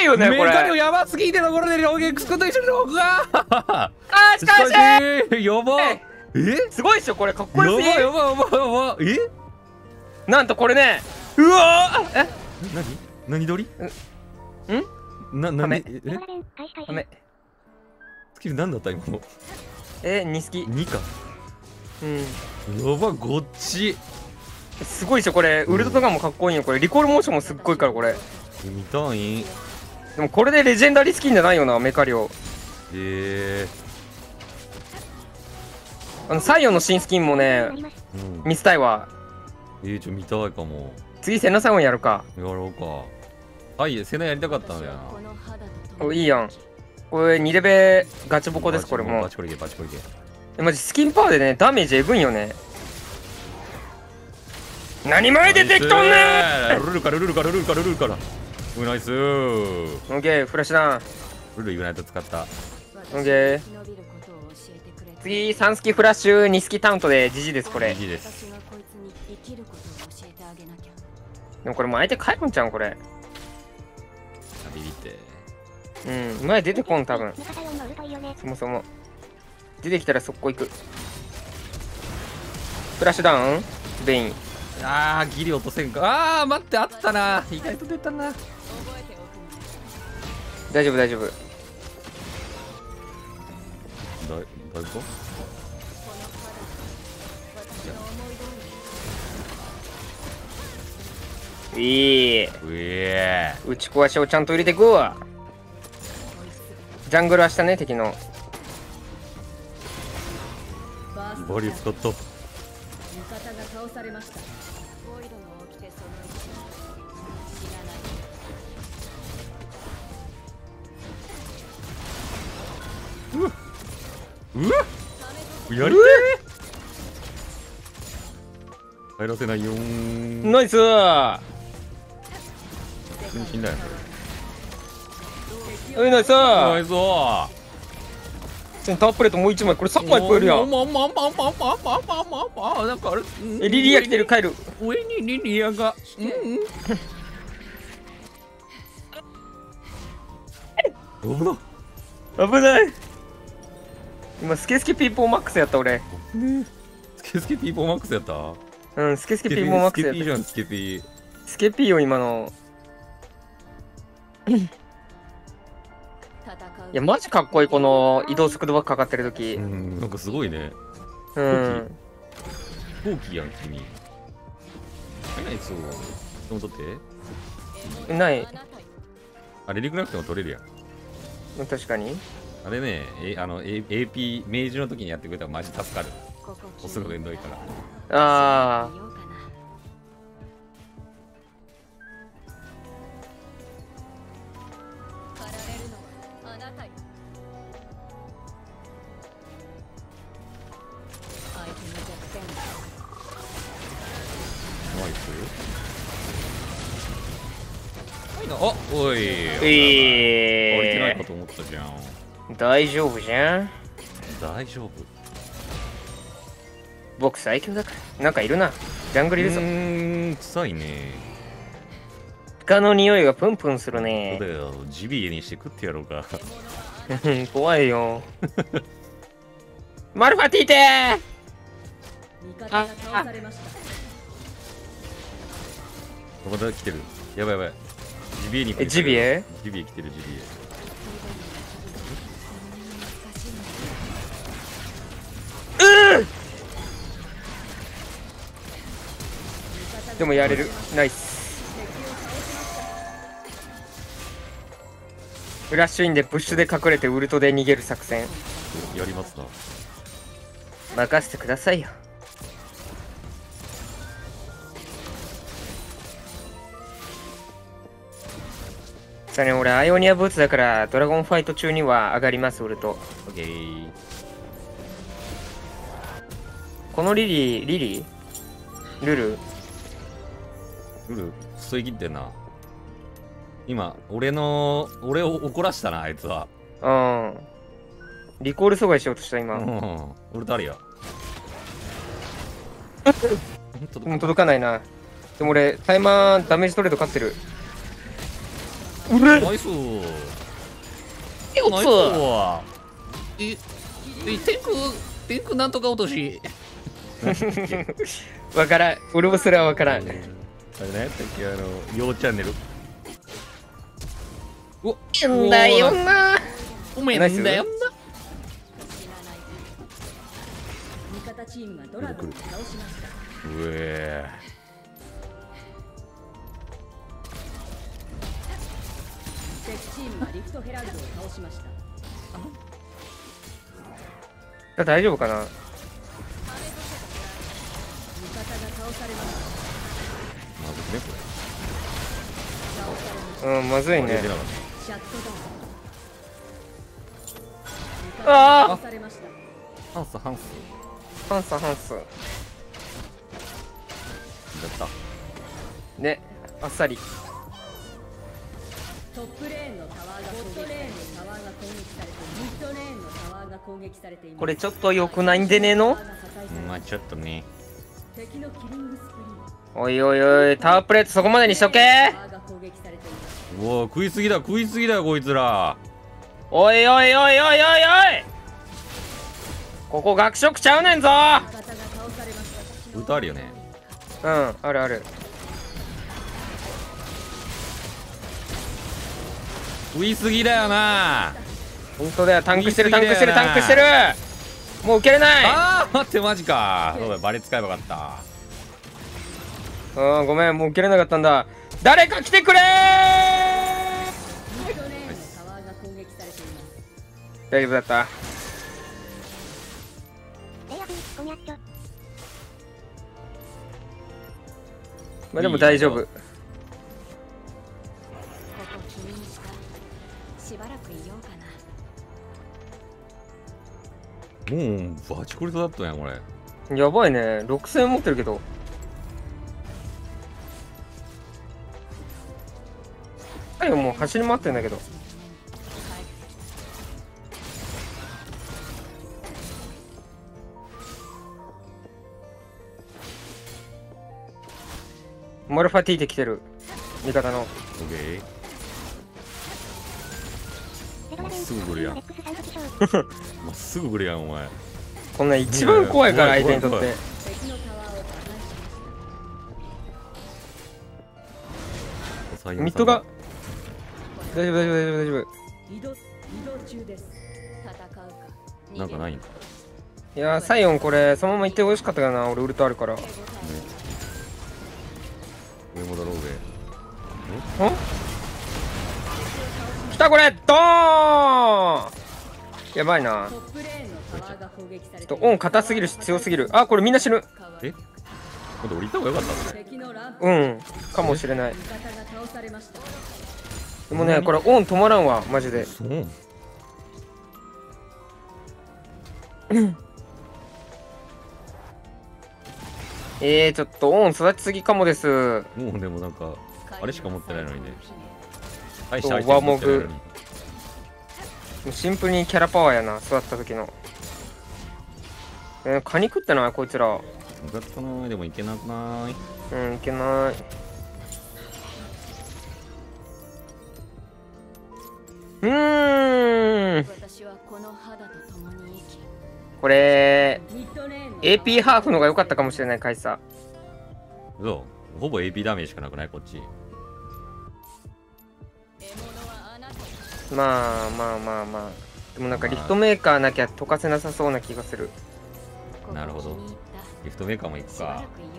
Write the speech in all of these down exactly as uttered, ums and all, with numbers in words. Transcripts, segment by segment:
よねこれ。 メカリオやばすぎてところでロゲックス君と一緒にログがあーしかしやばえすごいっしょこれ、かっこよすぎ。 やばやばやばやばえなんとこれね、うわーえ何何鳥んな、なにえダメ。 スキル何だった今のえニスキにかうんやばごっちすごいっしょこれ。ウルトとかもかっこいいよこれ。リコールモーションもすっごいからこれ。 見たいでもこれでレジェンダリースキンじゃないよなメカリオ。 へえあのサイオンの新スキンもねうん見せたいわ。 えー、ちょ見たいかも次セナサイオンやるか。 やろうかはいセナやりたかったんだよなおいいやんこれにレベガチボコですこれもバチコリゲバチコリゲえマジスキンパワーでねダメージエグいよね。何前出てきとんねんルルカルルルカルルルカルルルカラうナイスーん。オッケーフラッシュダウン。 ルルイグナイト使ったオッケー次さんスキフラッシュにスキタウントでジジですこれ。 いいですでもこれもう相手帰るんちゃうんこれ。 ビビってうん前出てこん多分。そもそも出てきたら速攻行く。フラッシュダウンベイン。 あーギリ落とせんかあー待ってあったな意外と出たな大丈夫大丈夫。 だ大丈夫いいうえ打ち壊しをちゃんと入れていくわ。ジャングルは下ね敵の。 バリ使ったうわうわやりてえ入らせないよーんナイスー。 普通に死んだようんナイスー。 ナイスータップレットもういちまいこれさんまい超えるやん。 まあまあまあまあまあまあまあまあまあなんかあれえリリア来てる帰る。 上にリリアがうんうん危な危ない。今スケスケピーポーマックスやった俺。 スケスケピーポーマックスやったうんスケスケピーポーマックスやった。 スケピーじゃんスケピースケピーよ今の。いやマジかっこいいこの移動速度バックかかってる時。 うんなんかすごいねうん飛行機やん君はいないそうでも取ってないあれリクなくても取れるやん確かに。 あれねえあの エーピー 明治の時にやってくれたらマジ助かる押すのめんどいからああナイスあおいえ降りてないかえと思ったじゃん大丈夫じゃん。 大丈夫僕最強だからなんかいるな。ジャングルいるぞ。 うーん臭いね鹿の匂いがプンプンするそうねだ。よジビエにして食ってやろうか怖いよ。マルファティーテー。ああまた来てるやばいやばいジビエにえジビエジビエ来てるジビエでもやれる。ナイス。フラッシュインでプッシュで隠れてウルトで逃げる作戦やりますな任せてくださいよ。さあね俺アイオニアブーツだからドラゴンファイト中には上がりますウルト。 オッケーこのリリーリリールルルル吸い切ってんな今俺の俺を怒らしたなあいつはうんリコール阻害しようとした今。 うん俺誰やもう届かないな。でも俺タイマーダメージトレード勝ってる。 うれナイスよナイスわええ天空天空なんとか落としわからん、俺もそれはわからん。 あれねさっきあのようチャンネルおんだよな。 おめえんだよな味方チームがドラゴンを倒しました。 うえ敵チームがリフトヘラルドを倒しました。 あ、大丈夫かな。 味方が倒されました。 まずねこ倒されましうん、まずいれね。 た。シャットダウン。 あー倒されました。 ハンスハンスハンスハンス。 だったね、あっさり。 トップレーンのタワーが攻撃されて、タワーが攻撃されて、ミッドレーンのタワーが攻撃されています。 これちょっと良くないんでねえの。 まあちょっとね敵のキリングスプリーン。 おいおいおい、タワープレートそこまでにしとけ。 タワーが攻撃されています。 うわ食いすぎだ食いすぎだよこいつらおいおいおいおいおいおい、ここ学食ちゃうねんぞ。 味方が倒されました。 歌あるよねうん、あるある。 食いすぎだよな本当だよ、タンクしてるタンクしてる言い過ぎタンクしてる。もう受けれない。 あー待ってマジかそうだバレ使えばよかったうん、ごめん、もう受けれなかったんだ。誰か来てくれー。 ミッドレーンのタワーが攻撃されています。 大丈夫だった。まあでも大丈夫。 ここ君にした。しばらくいようかな。 もうバチコリとだったんやこれやばいね、ろくせんえん持ってるけど。はい、もう走り回ってんだけど。モルファティーで来てる味方の。 オッケーまっすぐ来るやんまっすぐ来るやんお前こんな一番怖いから相手にとっ怖いて。 敵のタワーを破壊しました。 ミッドが大丈夫大丈夫大丈夫大丈夫。 移動移動中です。戦うか。 なんかないんかいやー、サイオンこれそのまま行ってほしかったかな。俺ウルトあるから。ん上もだろう来たこれドーン。やばいな。 トップレーンのタワーが攻撃されています。 ちょっとオン硬すぎるし強すぎる。あ、これみんな死ぬ。 え今度降りた方がよかったそれ敵のランプうんかもしれない。 味方が倒されました。 でもね、これオン止まらんわマジで。 そうえー、ちょっとオン育ちすぎかもです。 もうでもなんかあれしか持ってないのにね大したアイテそうム持ってないのにもうシンプルにキャラパワーやな、育った時の。えー、カニ食ってないこいつら。 よかったなでもいけなくないうん、いけない。うーん、 私はこの肌と共に生き、 これミッドレーンのエーピー ハーフのが良かったかもしれない。回さそうほぼ エーピー ダメージしかなくないこっち獲物はあなた。 まあまあまあまあ。でもなんかリフトメーカーなきゃ溶かせなさそうな気がする。 なるほどここ気に入った。 リフトメーカーも行くしばらかくいよ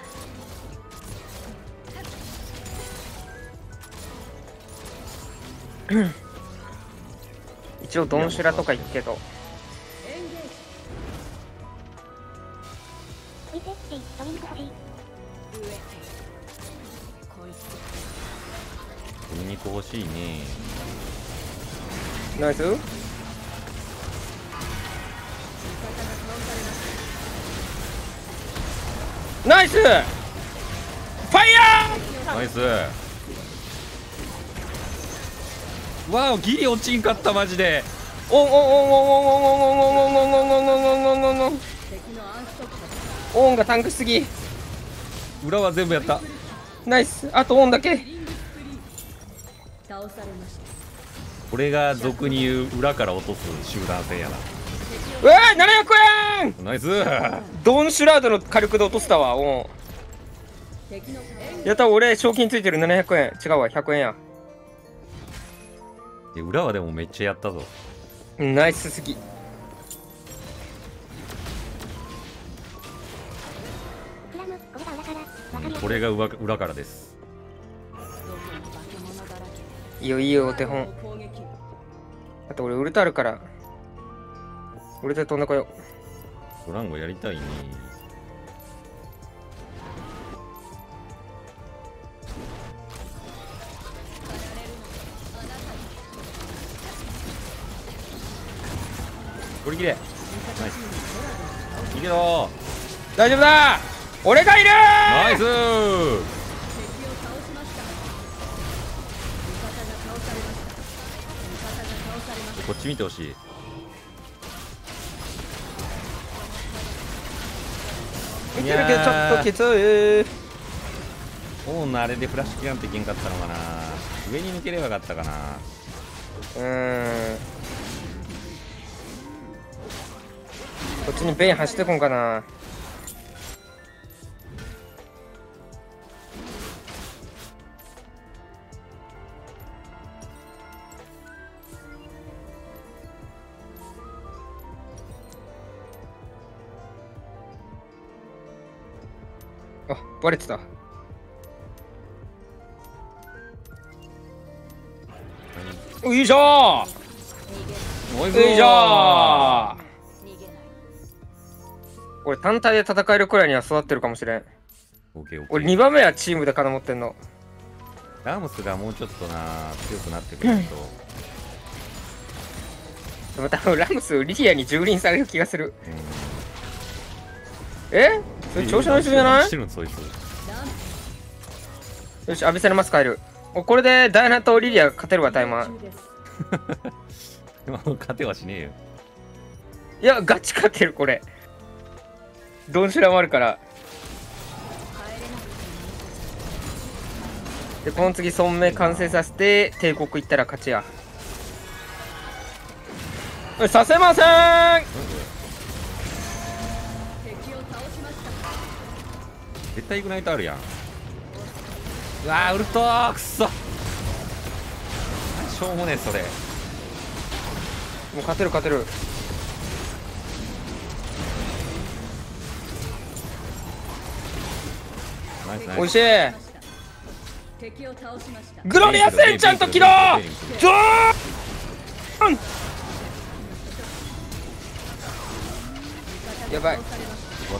うかな。 一応ドンシュラとか行くけど。 エンゲージ。上こいつ鶏肉欲しいねナイス。ナイスファイヤー。 ナイスわあギリ落ちんかったマジでオンオンオンオンオンオンオンオンオンオンオンオンオンオンオンオンオンオン敵のアンストップ。 オンがタンクしすぎ。 裏は全部やったナイス。あとオンだけ。 倒されました。 これが俗に言う裏から落とす集団戦やな。 うわーななひゃくえんナイス。 ドンシュラードの火力で落としたわ。お敵のうやった。俺賞金ついてる。ななひゃくえん違うわ、ひゃくえんや。 いや裏はでもめっちゃやったぞ。 うんナイスすぎ。 うんこれが裏裏からです。 いいよいいよお手本。 攻撃。 あと俺ウルトあるからウルト飛んでこよドランゴやりたいね。これきれい。ナイス。いけろ。 う。大丈夫だ俺がいるナイス。 敵を倒しました。味方が倒されました。味方が倒されました。 こっち見てほしい。 見てるけどちょっときつい。 オーナーあれでフラッシュキャンっていけんかったのかな。上に抜ければよかったかな。 うーんこっちにベイン走ってこんかな。あ、バレてた。よいしょナイス。 ーよいしょー俺単体で戦えるくらいには育ってるかもしれん。 オッケーオッケー。 俺にばんめはチームで金持ってんの。 ラムスがもうちょっとな強くなってくると。 でも多分ラムスリリアに蹂躙される気がする。 うん、 えそれ調子乗りすぎじゃない？ 知るんそいつ。 よし、浴びせれます、帰る。おこれでダイナとリリア勝てるわ、タイマー。 でも勝てはしねえよ。 いや、ガチ勝てる、これ。ドンシュラもあるから。で、この次、村名完成させて、帝国行ったら勝ちや。させませーん。 敵を倒しました。 絶対イグナイトあるやん。うわーウルトーくっそ。しょうもねえそれ。 もう勝てる勝てる。 ナイスナイス。 おいしい。 敵を倒しました。 グロリアスエンチャント起動。ドーン。やばい。 終わった。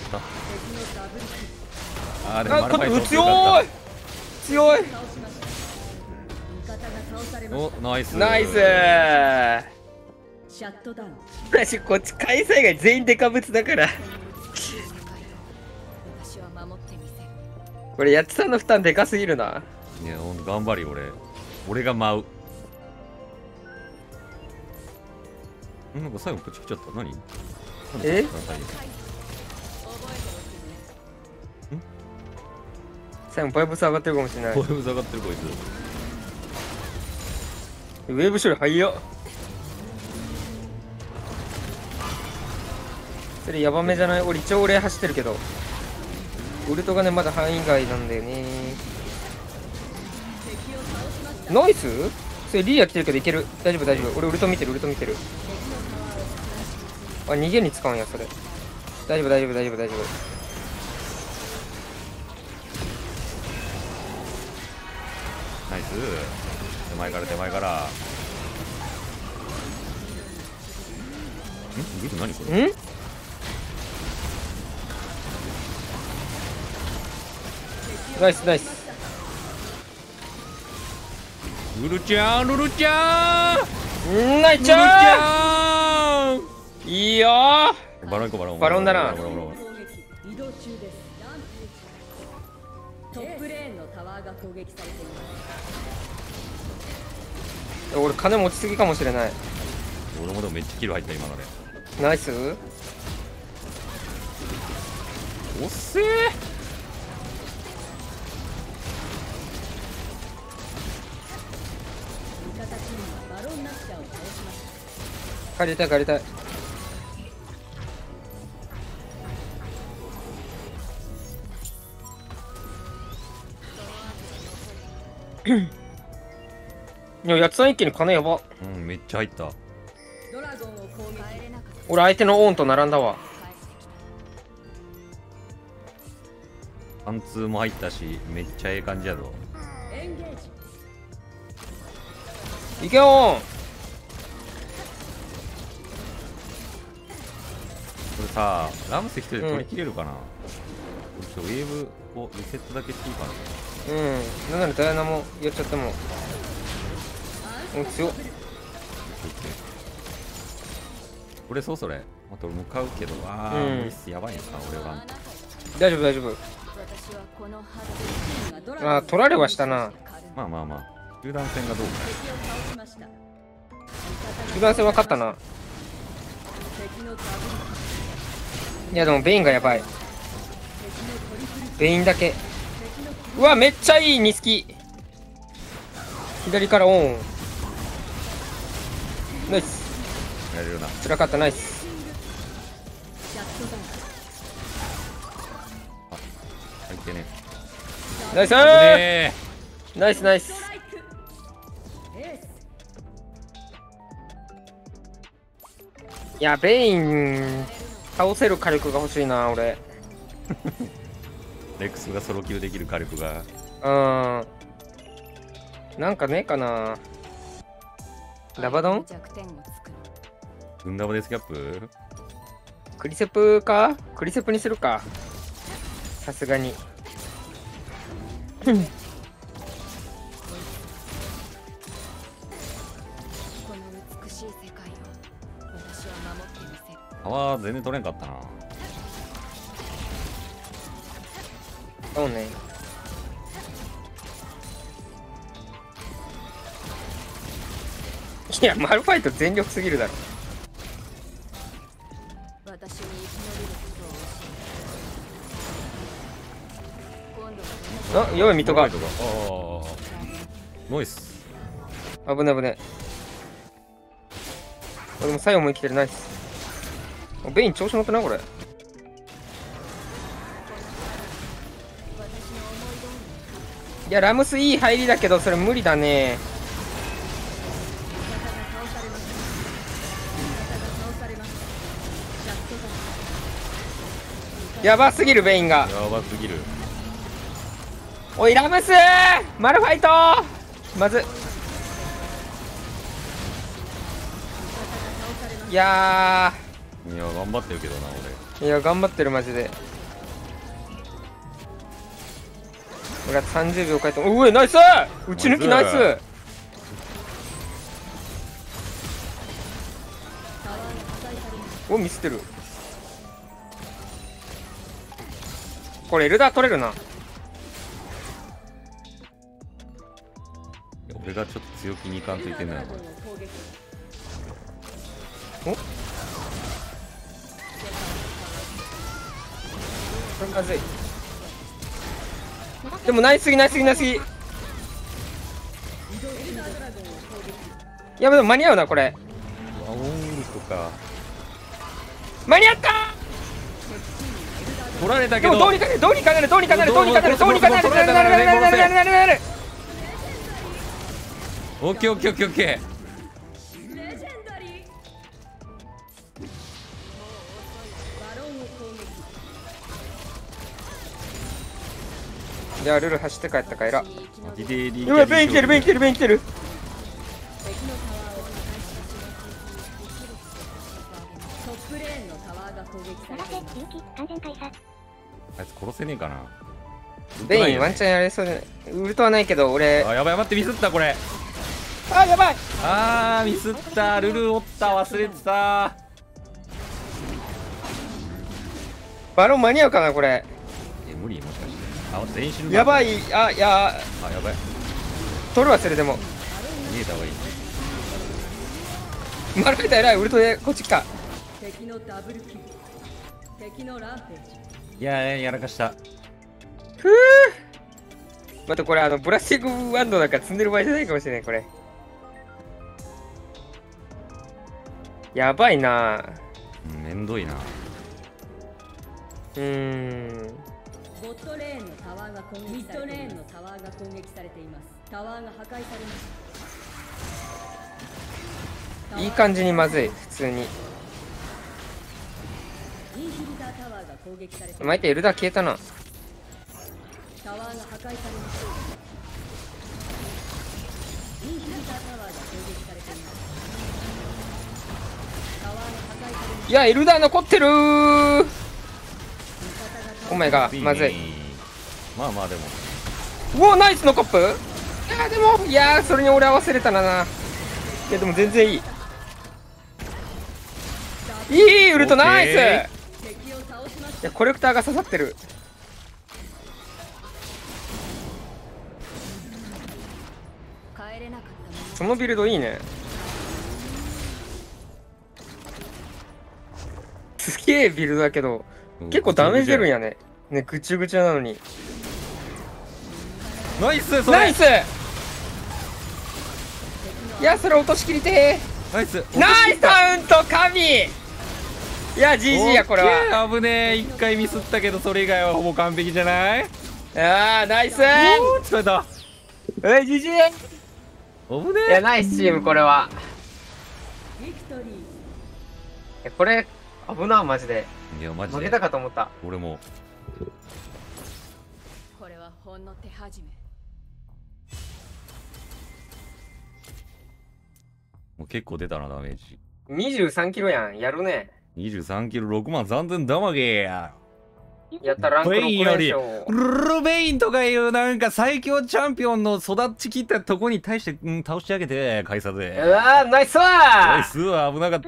あーでもあ、これマルファイト強い強い。 倒しました。味方が倒されましおナイスナイスー。 た。シャットダウン。 私こっち開催外全員デカブツだから私は守ってみせる。 これやつさんの負担でかすぎるな。 いやほんと頑張り俺。俺が舞う。んなんか最後こっち来ちゃった。何？ え最後バイブス上がってるかもしれない。 こういう下がってるこいつ。 ウェーブ処理早っ。それヤバめじゃない？俺一応俺走ってるけどウルトがねまだ範囲外なんだよね。ナイス。それリーア来てるけどいける。大丈夫大丈夫。俺ウルト見てるウルト見てる。あ逃げに使うんやそれ。大丈夫大丈夫大丈夫大丈夫。 ナイス。手前から手前から。んビル何これ。 んナイスナイス。 ルルちゃんルルちゃんんナイスちゃんんいいよー。 バロン行こうバロンバロンだなバロンバロンバロン。 攻撃移動中です。トップレーンのタワーが攻撃されています。 俺金持ちすぎかもしれない。 俺もでもめっちゃキル入った今ので。 ナイス。 おっせー。 者を倒しました。 帰りたい帰りたい。いや、やつさん一気に金やば。 うんめっちゃ入った。 ドラゴンを攻撃。 俺相手のオーンと並んだわ。 貫通も入ったしめっちゃええ感じやぞ。 エンゲージ。 いけよーん。 これさラムス一人で取り切れるかな、うん、ちょっとウェーブをリセットだけしていいかな。 うんなんならダイアナもやっちゃってもうん強っ。 これそうそれまた俺向かうけどああ、 うん無理っすやばいな俺は。 大丈夫大丈夫。あー取られはしたな。 まあまあまあ集団戦がどうか。 集団戦分かったな。いやでもベインがやばい。ベインだけ。うわめっちゃいいニスキ。左からオン。ナイス。 やれるな。 辛かったナイス。 あ入ってね。 ナイス危ねーナイスナイス。いやベイン倒せる火力が欲しいな俺。 レックスがソロキルできる火力が。 うんなんかねえかな。ラバドングンダムデスキャップクリセプかクリセプにするかさすがに。 この美しい世界を私は守ってみせる。 タワー全然取れんかったな。 そうね。いやマルファイト全力すぎるだろ。 私に生き延びることを教えて。今度はあやばいミトがああノイス。 危ない危ない。俺も最後も生きてるナイス。ベイン調子乗ってなこれ。いやラムスいい入りだけどそれ無理だね。やばすぎるベインが。 やばすぎる。 おいラムスマルファイトまずいやいや頑張ってるけどなーいや頑張ってるマジで。俺はさんじゅうびょう書いてうえナイス打ち抜きナイス。おミスってる。これエルダー取れるな。 俺がちょっと強気にいかんといけないな。 おまずい。でもナイスすぎナイスすぎナイスすぎ。やばいでも間に合うなこれ。 ワオールとか間に合った。 取られたけどでもどうにかなるどうにかなるどうにかなるどうにかなるどうにかなるなるなるなるなるなるなるなるなる。 オッケーオッケーオッケーオッケレジェンダリー。バロンを攻撃。 じゃあルル走って帰ったかえら。 ーディデーディうわベン来てるベン来てるベン来てる。 敵のタワーを破壊しトップレーンのタワーが攻撃されています。 あいつ殺せねえかな。 ベインワンチャンやれそうでウルトはないけど俺。 あやばい待ってミスったこれ。 あやばい。 あーミスった。ルルおった忘れてた。 バロン間に合うかなこれ。 え無理もしかして。あ全身やばい。あいやあやばい取るわそれでも逃げた方がいい。 マルファイター偉いウルトでこっち来た。 敵のダブルキル。敵のランページ。 いやーやらかした。 ふうまたこれあのブラッシングワンドなんか積んでる場合じゃないかもしれないこれ。 やばいな。 うんめんどいな。 うーん。 ボットレーンのタワーが攻撃ミッドレーンのタワーが攻撃されています。タワーが破壊されました。 いい感じにまずい、普通に。 インヒビタータワーが攻撃されています。 巻いてエルダー消えたな。 タワーが破壊されました。インヒビタータワーが攻撃されています。タワーが破壊されました。 いや、エルダー残ってるー。 味方がお前がまずい。 まあまあでもうわ、ナイスのコップ。いやでも、いやそれに俺合わせれたらな。いやでも全然いい。いいウルトナイス。い敵を倒しました。 やコレクターが刺さってる。 帰れなかったもそのビルドいいね。すげえビルドだけど結構ダメージ出るんやね。ね、ぐちゅぐちゅなのに。 ナイスそれナイス。いやそれ落としきりてナイスー。ナイスカウント神。いや ジージー やこれは。 は危ねえ。一回ミスったけどそれ以外はほぼ完璧じゃない。 ああナイス。 おお疲れた。 え ジージー。 危ねいやナイスチームこれは。 ビクトリー。 えこれ危なマジで。 え。いやマジで負けたかと思った。 俺もこれはほんの手始め。 もう結構出たなダメージ。 にじゅうさんキロやん。やるね。 にじゅうさんキロろくまんさんぜんダマゲや。 やったランクろくベインより連勝。 ルベインとかいうなんか最強チャンピオンの育ちきったとこに対して、うん、倒し上げて返さうぜ。 わーナイスナイー。 スは危なかった。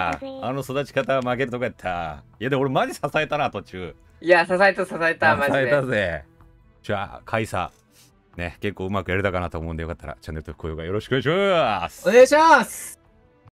あの育ち方は負けるとこやった。いやでも俺マジ支えたな途中。 いや支えた支えたマジ支えたで。 ぜ。じゃあ開催ね結構うまくやれたかなと思うんでよかったらチャンネル登録高評価よろしくお願いします。 お願いします。